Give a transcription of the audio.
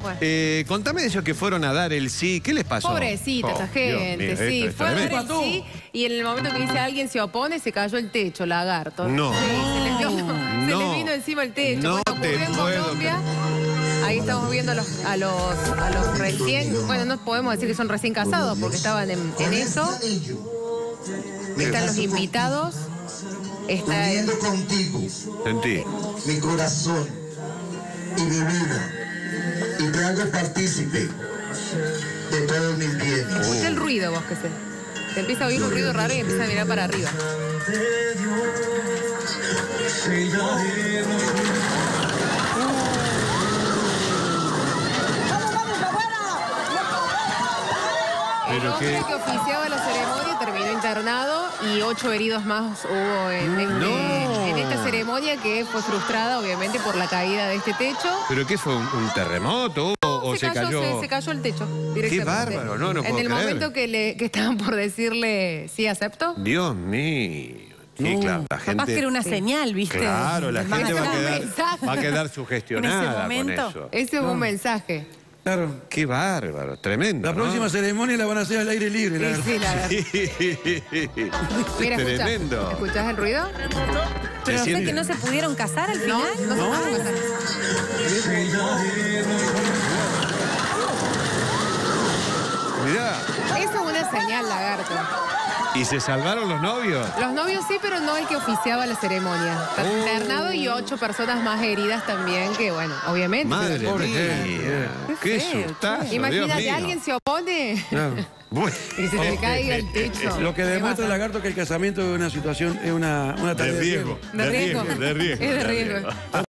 Bueno. Contame de ellos que fueron a dar el sí. ¿Qué les pasó? Pobrecita esa gente, sí. Fue a dar el tremendo. sí y en el momento que dice alguien se opone, se cayó el techo, lagarto. No. Sí, se les vino encima el techo. No Bueno, te ocurrió en puedo Colombia. Ahí estamos viendo a los recién, bueno, no podemos decir que son recién casados porque estaban en eso. Están los invitados. Está Uniendo contigo Sentí. mi corazón y mi vida, y te hago partícipe de todos mis bienes. escucha el ruido vos que sé. Te empieza a oír un ruido raro y empieza a mirar para arriba. El hombre que oficiaba la ceremonia terminó internado y 8 heridos más hubo en esta ceremonia que fue frustrada obviamente por la caída de este techo. ¿Pero qué fue? ¿Un terremoto o se cayó? Se cayó el techo Qué directamente. bárbaro, no puedo En el creer. momento que estaban por decirle sí acepto. Dios mío. Sí, claro, la gente... Capaz que era una señal, ¿viste? Claro, la gente va a quedar En sugestionada ese con momento. eso. Ese fue un mensaje. Claro. Qué bárbaro, tremendo. La próxima ceremonia la van a hacer al aire libre. La Sí, verdad. sí, la verdad. Mira, Tremendo. ¿escuchás el ruido? Pero Se o sea siente. que no se pudieron casar al final. No se puede pasar. Mirá. Eso es una señal, lagarto. ¿Y se salvaron los novios? Los novios sí, pero no el que oficiaba la ceremonia. Está internado y 8 personas más heridas también, que bueno, obviamente. Madre Pobre mía. gente. Qué feo, sustazo, Dios Imagínate, mío. alguien se opone Claro. Bueno. y se te caiga el techo. Lo que ¿Qué demuestra pasa? el lagarto que el casamiento es una situación, es una tarea De riesgo. De riesgo. De riesgo. Es de riesgo.